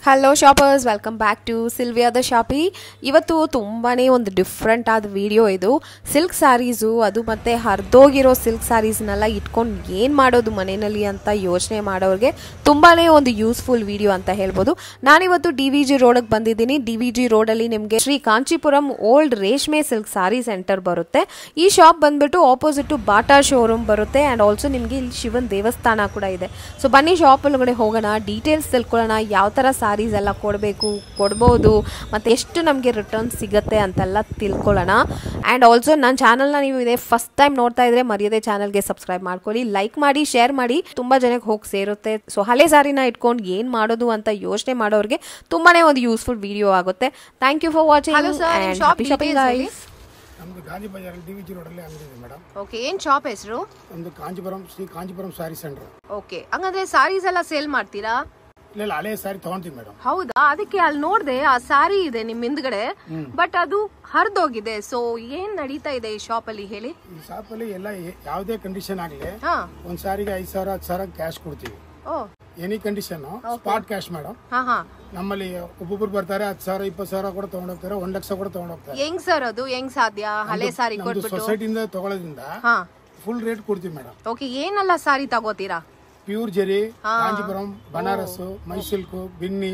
Hello shoppers, welcome back to Silvia the shoppy. ಇವತ್ತು ತುಂಬಾ ಒಂದು ಡಿಫ್ರೆಂಟ್ ಆದ ವಿಡಿಯೋ ಇದು. ಸಿಲ್ಕ್ ಸ್ಯಾರೀಸು, ಅದು ಮತ್ತು ಹರಿದೋಗಿರೋ ಸಿಲ್ಕ್ ಸ್ಯಾರೀಸ್ನೆಲ್ಲ ಇಟ್ಕೊಂಡು ಏನು ಮಾಡೋದು ಮನೆಯಲ್ಲಿ ಅಂತ ಯೋಚನೆ ಮಾಡೋರಿಗೆ ತುಂಬಾ ಒಂದು ಯೂಸ್ಫುಲ್ ವಿಡಿಯೋ ಅಂತ ಹೇಳ್ಬೋದು. ನಾನಿವತ್ತು DVG ರೋಡಿಗೆ ಬಂದಿದ್ದೀನಿ. DVG ರೋಡಲ್ಲಿ ನಿಮಗೆ ಶ್ರೀ ಕಾಂಚೀಪುರಂ ಓಲ್ಡ್ ರೇಷ್ಮೆ ಸಿಲ್ಕ್ ಸ್ಯಾರಿ ಸೆಂಟರ್ ಬರುತ್ತೆ. ಈ ಶಾಪ್ ಬಂದ್ಬಿಟ್ಟು ಆಪೋಸಿಟ್ ಬಾಟಾ ಶೋರೂಮ್ ಬರುತ್ತೆ. ಆ್ಯಂಡ್ ಆಲ್ಸೋ ನಿಮಗೆ ಇಲ್ಲಿ ಶಿವನ್ ದೇವಸ್ಥಾನ ಕೂಡ ಇದೆ. ಸೊ ಬನ್ನಿ ಶಾಪ್ ಒಳಗಡೆ ಹೋಗೋಣ, ಡೀಟೇಲ್ಸ್ ತಿಳ್ಕೊಳ್ಳೋಣ. ಯಾವ ಥರ ಸ್ಯಾರೀಸ್ ಎಲ್ಲ ಕೊಡ್ಬೋದು ಮತ್ತು ಎಷ್ಟು ನಮಗೆ ರಿಟರ್ನ್ ಸಿಗುತ್ತೆ ಅಂತೆಲ್ಲ ತಿಳ್ಕೊಳ್ಳೋಣ. ಆ್ಯಂಡ್ ಆಲ್ಸೋ ನನ್ನ ಚಾನಲ್ನ ನೀವು ಇದೇ ಫಸ್ಟ್ ಟೈಮ್ ನೋಡ್ತಾ ಇದ್ರೆ ಮರ್ಯಾದೆ ಚಾನಲ್ಗೆ ಸಬ್ಸ್ಕ್ರೈಬ್ ಮಾಡ್ಕೊಳ್ಳಿ, ಲೈಕ್ ಮಾಡಿ, ಶೇರ್ ಮಾಡಿ. ತುಂಬ ಜನಕ್ಕೆ ಹೋಗಿ ಸೇರುತ್ತೆ. ಸೊ ಹಳೆ ಸ್ಯಾರಿನ ಇಟ್ಕೊಂಡು ಏನು ಮಾಡೋದು ಅಂತ ಯೋಚನೆ ಮಾಡೋರಿಗೆ ತುಂಬಾ ಒಂದು ಯೂಸ್ಫುಲ್ ವಿಡಿಯೋ ಆಗುತ್ತೆ. Thank you for watching and happy shopping guys. ನಮ್ದು ಗಾಂಧಿ ಬಜಾರ್ DVG ರೋಡಲ್ಲಿ ಅಂಗಡಿ ಇದೆ ಮೇಡಮ್. ಓಕೆ, ಏನ್ ಶಾಪ್ ಹೆಸರು? ನಮ್ದು Kanchipuram Shri Kanchipuram sari centre. Okay, ಹಂಗಂದ್ರೆ ಸ್ಯಾರೀಸ್ ಎಲ್ಲ ಸೇಲ್ ಮಾಡ್ತೀರಾ? ಇಲ್ಲ, ಹಳೆ ಸ್ಯಾರಿ ತಗೊಂತೀವಿ ಮೇಡಮ್. ಹೌದಾ? ಅದಕ್ಕೆ ಅಲ್ಲಿ ನೋಡ್ದೆ ಆ ಸ್ಯಾರಿ ಇದೆ ನಿಮ್ ಹಿಂದ್ಗಡೆ, ಬಟ್ ಅದು ಹರಿದೋಗಿದೆ. ಸೊ ಏನ್ ನಡೀತಾ ಇದೆ ಈ ಶಾಪ್ ಅಲ್ಲಿ ಹೇಳಿ? ಈ ಶಾಪ್ ಅಲ್ಲಿ ಎಲ್ಲ ಯಾವುದೇ ಕಂಡೀಷನ್ ಆಗ್ಲಿ ಒಂದ್ ಸಾರಿಗೆ 5,000 10,000 ಕ್ಯಾಶ್ ಕೊಡ್ತೀವಿ. Any condition spot cash madam. ನಮ್ಮಲ್ಲಿ ಒಬ್ಬೊಬ್ರು ಬರ್ತಾರೆ 10,000 20,000 ಕೂಡ ತಗೊಂಡೋಗ್ತಾರೆ, 1 ಲಕ್ಷ ಕೂಡ ತಗೊಂಡೋಗ್ತಾರೆ. ಹೆಂಗ್ ಸರ್ ಅದು ಹೆಂಗ್ ಸಾಧ್ಯ? ಹಳೆ ಸಾರಿ ಸೊಸೈಟಿಯಿಂದ ತಗೊಳ್ಳೋದ್ರಿಂದ ಫುಲ್ ರೇಟ್ ಕೊಡ್ತೀವಿ ಮೇಡಮ್. ಓಕೆ, ಏನೆಲ್ಲ ಸಾರಿ ತಗೋತೀರಾ? ಪ್ಯೂರ್ ಜರಿ, ಕಾಂಚೀಪುರಂ, ಬನಾರಸ್, ಮೈಸಿಲ್ಕ್, ಬಿನ್ನಿ,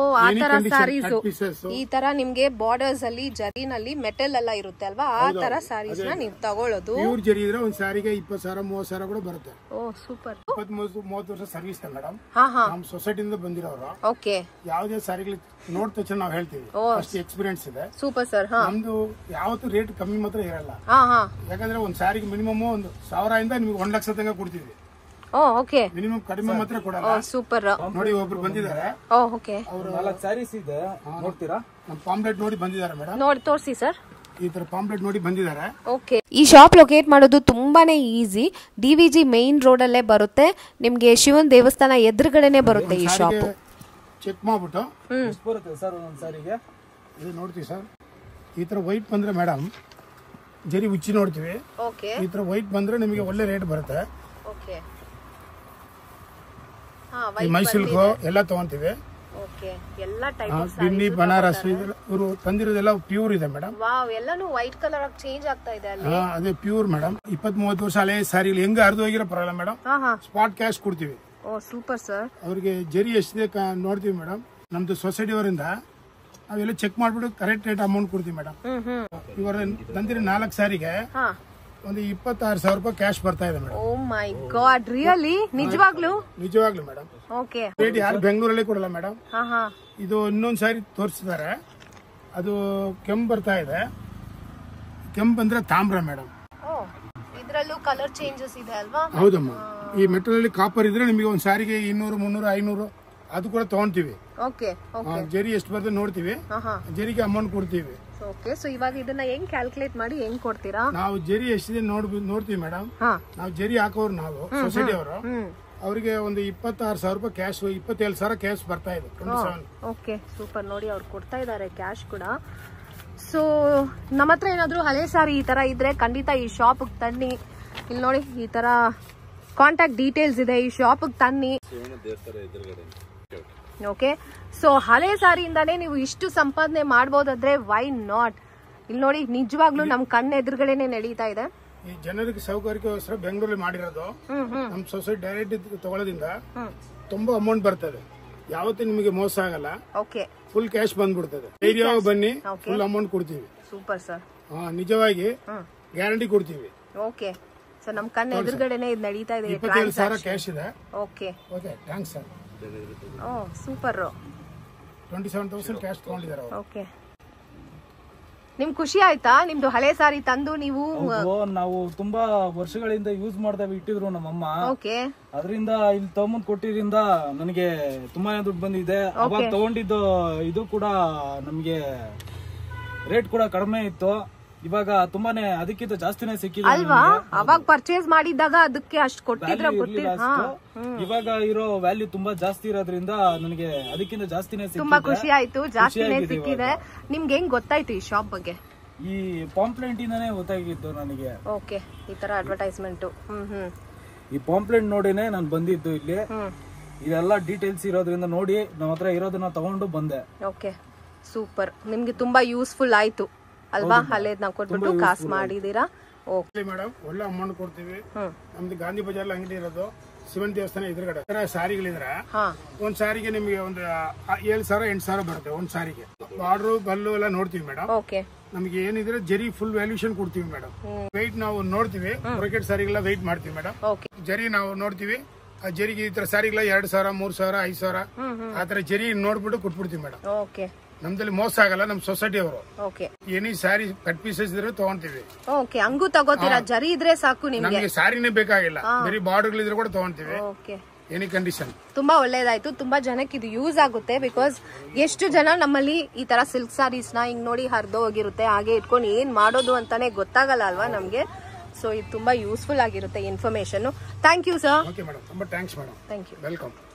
ಈ ತರ ನಿಮ್ಗೆ ಬಾರ್ಡರ್ಸ್ ಅಲ್ಲಿ ಜರಿನಲ್ಲಿ ಮೆಟಲ್ ಎಲ್ಲ ಇರುತ್ತೆ ಅಲ್ವಾ, ಆ ತರ ಸಾರೀಸ್ ನ ನೀವು ತಗೊಳ್ಳೋದು. ಪ್ಯೂರ್ ಜರಿ ಇದ್ರೆ ಒಂದ್ ಸಾರಿಗೆ 20,000 30,000 ಕೂಡ ಬರುತ್ತೆ. ಓ ಸೂಪರ್. 20-30 ವರ್ಷ ಸರ್ವಿಸ್ ಮೇಡಮ್. ನಮ್ ಸೊಸೈಟಿಯಿಂದ ಬಂದಿರೋರು. ಓಕೆ, ಯಾವುದೇ ಸಾರಿಗಳು ನೋಡಿದ ತಕ್ಷಣ ನಾವ್ ಹೇಳ್ತೀವಿ ಅಷ್ಟು ಎಕ್ಸ್ಪೀರಿಯನ್ಸ್ ಇದೆ. Super sir. ನಮ್ದು ಯಾವತ್ತು ರೇಟ್ ಕಮ್ಮಿ ಮಾತ್ರ ಇರಲ್ಲ. ಯಾಕಂದ್ರೆ ಒಂದ್ ಸಾರಿಗೆ ಮಿನಿಮಮ್ 1,000 ಇಂದ ನಿಮ್ಗೆ 1 ಲಕ್ಷ ತನಕ ಕೊಡ್ತೀವಿ. ಓಕೆ, ಮಿನಿಮಮ್ ಕಡಿಮೆ ಮಾತ್ರ ಕೊಡಲ್ಲ. ಸೂಪರ್. ನೋಡಿ ಒಬ್ರು ಬಂದಿದ್ದಾರೆ, ಓಕೆ, ಅವರು 4 ಸ್ಯಾರೀಸ್ ಇದೆ ನೋಡ್ತೀರಾ? ನಮ್ ಪಾಂಪ್ಲೆಟ್ ನೋಡಿ ಬಂದಿದ್ದಾರೆ ಮೇಡಮ್. ನೋಡಿ ತೋರಿಸಿ ಸರ್. ಈ ತರ ಪಾಂಪ್ಲೆಟ್ ನೋಡಿ ಬಂದಿದ್ದಾರೆ. ಓಕೆ, ಈ ಶಾಪ್ ಲೊಕೇಟ್ ಮಾಡೋದು ತುಂಬಾನೇ ಈಸಿ. DVG ಮೇನ್ ರೋಡ್ ಅಲ್ಲೇ ಬರುತ್ತೆ. ನಿಮ್ಗೆ ಶಿವನ್ ದೇವಸ್ಥಾನ ಎದುರುಗಡೆನೆ ಬರುತ್ತೆ ಈ ಶಾಪ್. ಚೆಕ್ ಮಾಡ್ಬಿಟ್ಟು ಬರುತ್ತೆ ಸರ್ ಒಂದೊಂದ್ ಸಾರಿಗೆ. ಇದು ನೋಡ್ತೀವಿ ಸರ್, ಈ ತರ ವೈಟ್ ಬಂದ್ರೆ ಮೇಡಮ್ ಜರಿ ಉಚ್ಚಿ ನೋಡ್ತೀವಿ. ಈ ತರ ವೈಟ್ ಬಂದ್ರೆ ನಿಮಗೆ ಒಳ್ಳೆ ರೇಟ್ ಬರುತ್ತೆ. ಮೈಸೂರು ಎಲ್ಲ ತಗೊಂತೀವಿ. ಬಿನ್ನಿ, ಬನಾರಸ್ ಇವರು ತಂದಿರೋದೆಲ್ಲ ಪ್ಯೂರ್ ಇದೆ ಮೇಡಮ್. ವೈಟ್ ಕಲರ್ ಚೇಂಜ್ ಆಗ್ತಾ ಇದೆ. ಅದೇ ಪ್ಯೂರ್ ಮೇಡಮ್. 20-30 ವರ್ಷ ಹಳೆ ಸಾರಿ ಹೆಂಗ ಹರಿದು ಹೋಗಿರೋ ಪರವಾಗಿಲ್ಲ ಮೇಡಮ್, ಸ್ಪಾಟ್ ಕ್ಯಾಶ್ ಕೊಡ್ತೀವಿ. Super sir. ಅವ್ರಿಗೆ ಜರಿ ಎಷ್ಟಿದೆ ನೋಡ್ತೀವಿ ಮೇಡಮ್. ನಮ್ದು ಸೊಸೈಟಿ ಅವರಿಂದ ನಾವೆಲ್ಲ ಚೆಕ್ ಮಾಡ್ಬಿಟ್ಟು ಕರೆಕ್ಟ್ ರೇಟ್ ಅಮೌಂಟ್ ಕೊಡ್ತೀವಿ ಮೇಡಮ್. ಇವಾಗ ತಂದಿರೋ 4 ಸಾರಿಗೆ ಒಂದು 26,000 ರೂಪಾಯಿ ಕ್ಯಾಶ್ ಬರ್ತಾ ಇದೆ madam. Oh my god, really? ನಿಜವಾಗ್ಲೂ ಮೇಡಮ್. ಓಕೆ, ರೇಟ್ ಯಾರು ಬೆಂಗಳೂರಲ್ಲಿ ಕೊಡಲ್ಲ ಮೇಡಮ್. ಇದು ಇನ್ನೊಂದ್ ಸಾರಿ ತೋರಿಸಿದ್ದಾರೆ, ಅದು ಕೆಂಪು ಬರ್ತಾ ಇದೆ. ಕೆಂಪು ಬಂದ್ರೆ ತಾಮ್ರ ಮೇಡಮ್. ಇದ್ರಲ್ಲೂ ಕಲರ್ ಚೇಂಜಸ್ ಇದೆ ಅಲ್ವಾ? ಹೌದಮ್ಮ. ಈ ಮೆಟಲ್ ಅಲ್ಲಿ ಕಾಪರ್ ಇದ್ರೆ ನಿಮಗೆ ಒಂದ್ ಸಾರಿಗೆ 200 300 500 ಅದು ಕೂಡ ತಗೊಂತೀವಿ. ಜರಿ ಎಷ್ಟು ಬರ್ತದೆ ನೋಡ್ತೀವಿ, ಜರಿಗೆ ಅಮೌಂಟ್ ಕೊಡ್ತೀವಿ. ಓಕೆ, ಸೊ ಇವಾಗ ಇದನ್ನ ಹೆಂಗ್ ಕ್ಯಾಲ್ಕುಲೇಟ್ ಮಾಡಿ ಹೆಂಗ್ ಕೊಡ್ತೀರಾ? ನಾವು ಜರಿ ಎಷ್ಟಿದೆ ನೋಡ್ತೀವಿ ಮೇಡಮ್. ನಾವು ಜರಿ ಹಾಕೋರು ನಾವು ಸೊಸೈಟಿ ಅವರು, ಅವರಿಗೆ ಒಂದು 26,000 ರೂಪಾಯಿ ಕ್ಯಾಶ್, 27,000 ಕ್ಯಾಶ್ ಬರ್ತಾ ಇದೆ. Okay, super. ನೋಡಿ ಅವ್ರು ಕೊಡ್ತಾ ಇದಾರೆ ಕ್ಯಾಶ್ ಕೂಡ. ಸೊ ನಮ್ಮ ಹತ್ರ ಏನಾದ್ರು ಹಳೆ ಸಾರಿ ಈ ತರ ಇದ್ರೆ ಖಂಡಿತ ಈ ಶಾಪ್ ತನ್ನಿ. ಇಲ್ಲಿ ನೋಡಿ, ಈ ತರ ಕಾಂಟ್ಯಾಕ್ಟ್ ಡೀಟೇಲ್ಸ್ ಇದೆ, ಈ ಶಾಪ್ ತನ್ನಿ. ಓಕೆ, ಸೊ ಹಳೆ ಸಾರಿಯಿಂದಾನೇ ನೀವು ಇಷ್ಟು ಸಂಪಾದನೆ ಮಾಡಬಹುದಾದ್ರೆ ವೈ ನಾಟ್? ಇಲ್ಲಿ ನೋಡಿ, ನಿಜವಾಗ್ಲೂ ನಮ್ ಕಣ್ಣು ಎದುರುಗಡೆನೆ ನಡೀತಾ ಇದೆ. ಈ ಜನರಿಗೆ ಸೌಕರ್ಯಕ್ಕೋಸ್ಕರ ಬೆಂಗಳೂರಲ್ಲಿ ಮಾಡಿರೋದು. ನಮ್ ಸೊಸೈಟಿ ಡೈರೆಕ್ಟ್ ತಗೊಳ್ಳೋದ್ರಿಂದ ತುಂಬಾ ಅಮೌಂಟ್ ಬರ್ತದೆ. ಯಾವತ್ತೂ ನಿಮಗೆ ಮೋಸ ಆಗಲ್ಲ. ಓಕೆ, ಫುಲ್ ಕ್ಯಾಶ್ ಬಂದ್ಬಿಡ್ತದೆ. ಧೈರ್ಯವಾಗಿ ಬನ್ನಿ, ಫುಲ್ ಅಮೌಂಟ್ ಕೊಡ್ತೀವಿ. Super sir. ನಿಜವಾಗಿ ಗ್ಯಾರಂಟಿ ಕೊಡ್ತೀವಿ. ಓಕೆ, ಸೊ ನಮ್ ಕಣ್ಣು ಎದುರುಗಡೆನೆ ಇದು ನಡೀತಾ ಇದೆ. 27,000 ಕ್ಯಾಶ್ ಇದೆ. Okay, thanks sir. Super. 27,000 cash ತಗೊಂಡಿದ್ದಾರೆ. ಓಕೆ, ನಿಮ್ ಖುಷಿ ಆಯ್ತಾ? ನಿಮ್ದು ಹಳೆ ಸಾರಿ ತಂದು ನೀವು? ನಾವು ತುಂಬಾ ವರ್ಷಗಳಿಂದ ಯೂಸ್ ಮಾಡ್ತಾ ಇಟ್ಟಿದ್ರು ನಮ್ಮಮ್ಮ. ಅದರಿಂದ ಇಲ್ಲಿ ತಗೊಂಡ್ ಕೊಟ್ಟಿದ್ರಿಂದ ನನಗೆ ತುಂಬಾನೇ ದುಡ್ಡು ಬಂದಿದೆ. ಅವಾಗ ತಗೊಂಡಿದ್ದು ಇದು ಕೂಡ ನಮ್ಗೆ ರೇಟ್ ಕೂಡ ಕಡಿಮೆ ಇತ್ತು. ಇವಾಗ ತುಂಬಾನೇ ಅದಕ್ಕಿಂತ ಜಾಸ್ತಿನೇ ಸಿಕ್ಕಿದೆ ಅಲ್ವಾ? ಅವಾಗ ಪರ್ಚೇಸ್ ಮಾಡಿದಾಗ ಅದಕ್ಕೆ ಅಷ್ಟು ಕೊಟ್ಟಿದ್ರೆ ಇವಾಗ ಇರೋ ವ್ಯಾಲ್ಯೂ ತುಂಬಾ ಜಾಸ್ತಿ ಇರೋದ್ರಿಂದ ನನಗೆ ಅದಕ್ಕಿಂತ ಜಾಸ್ತಿನೇ ಸಿಕ್ಕಿದೆ. ತುಂಬಾ ಖುಷಿ ಆಯ್ತು, ಜಾಸ್ತಿನೇ ಸಿಕ್ಕಿದೆ. ನಿಮ್ಗೆ ಹೆಂಗ್ ಗೊತ್ತಾಯ್ತು ಈ ಶಾಪ್ ಬಗ್ಗೆ? ಈ ಪಾಂಪ್ಲೆಂಟ್ ಇಂದಾನೇ ಗೊತ್ತಾಗಿತ್ತು ನನಗೆ. ಓಕೆ, ಈ ತರ ಅಡ್ವರ್ಟೈಸ್ಮೆಂಟ್. ಈ ಪಾಂಪ್ಲೆಂಟ್ ನೋಡಿನೇ ನಾನು ಬಂದಿದ್ದು ಇಲ್ಲಿ. ಇದೆಲ್ಲ ಡೀಟೇಲ್ಸ್ ಇರೋದ್ರಿಂದ ನೋಡಿ ನಮ್ಮ ಹತ್ರ ಇರೋದನ್ನ ತಗೊಂಡು ಬಂದೆ. Okay, super. ನಿಮ್ಗೆ ತುಂಬಾ ಯೂಸ್ಫುಲ್ ಆಯ್ತು ಅಲ್ವಾ? ಹಳೇದ್ ನಾವು ಕೊಟ್ಬಿಟ್ಟು ಕಾಸು ಮಾಡಿದೀರಾ. ಓಕೆ ಮೇಡಮ್, ಒಳ್ಳೆ ಅಮೌಂಟ್ ಕೊಡ್ತೀವಿ. ನಮ್ದು ಗಾಂಧಿ ಬಜಾರ್ ಅಂಗಡಿ ಇರೋದು, ಶಿವನ್ ದೇವಸ್ಥಾನ ಎದುರುಗಡೆ. ಸಾರಿಗಳಿದ್ರೆ ಒಂದ್ ಸಾರಿಗೆ ನಿಮ್ಗೆ ಒಂದು 7,000 8,000 ಬರುತ್ತೆ ಒಂದ್ ಸಾರಿಗೆ. ಬಾರ್ಡ್ರು ಗಲ್ಲು ಎಲ್ಲ ನೋಡ್ತೀವಿ ಮೇಡಮ್. ನಮ್ಗೆ ಏನಿದ್ರೆ ಜರಿ ಫುಲ್ ವ್ಯಾಲ್ಯೂಷನ್ ಕೊಡ್ತೀವಿ ಮೇಡಮ್. ವೆಯ್ಟ್ ನಾವು ನೋಡ್ತೀವಿ, ಬ್ರೊಕೆಟ್ ಸಾರಿಗೆಲ್ಲ ವೆಯ್ಟ್ ಮಾಡ್ತೀವಿ ಮೇಡಮ್. ಜರಿ ನಾವು ನೋಡ್ತೀವಿ, ಆ ಜರಿಗೆ ಈ ತರ ಸಾರಿಗೆಲ್ಲ 2,000 3,000 5,000 ಆತರ ಜರಿ ನೋಡ್ಬಿಟ್ಟು ಕೊಟ್ಬಿಡ್ತೀವಿ ಮೇಡಮ್. ನಮ್ದಲ್ಲಿ ಮೋಸ ಆಗಲ್ಲ, ನಮ್ ಸೊಸೈಟಿ ಅವರು. ಏನಿ ಸಾರಿ ಕಟ್ ಪೀಸಸ್ ಇದ್ರೆ ತಗೊಂತೀವಿ. ಹಂಗೂ ತಗೋತೀರಾ? ಜರಿ ಇದ್ರೆ ಸಾಕು ನಿಮ್ಗೆ? ನಮ್ಗೆ ಸಾರಿನೇ ಬೇಕಾಗಿಲ್ಲ, ಬರೀ ಬಾರ್ಡರ್ಗಳಿದ್ರೆ ಕೂಡ ತಗೊಂತೀವಿ. Any condition. ತುಂಬಾ ಒಳ್ಳೇದಾಯ್ತು. ತುಂಬಾ ಜನಕ್ಕೆ ಇದು ಯೂಸ್ ಆಗುತ್ತೆ. ಬಿಕಾಸ್ ಎಷ್ಟು ಜನ ನಮ್ಮಲ್ಲಿ ಈ ತರ ಸಿಲ್ಕ್ ಸಾರೀಸ್ ನ ಹಿಂಗ್ ನೋಡಿ ಹರಿದು ಹೋಗಿರುತ್ತೆ, ಹಾಗೆ ಇಟ್ಕೊಂಡು ಏನ್ ಮಾಡೋದು ಅಂತಾನೆ ಗೊತ್ತಾಗಲ್ಲ ಅಲ್ವಾ ನಮ್ಗೆ. ಸೊ ಇದು ತುಂಬಾ ಯೂಸ್ಫುಲ್ ಆಗಿರುತ್ತೆ information. Thank you sir. Okay madam, ತುಂಬಾ thanks madam. Thank you. Welcome.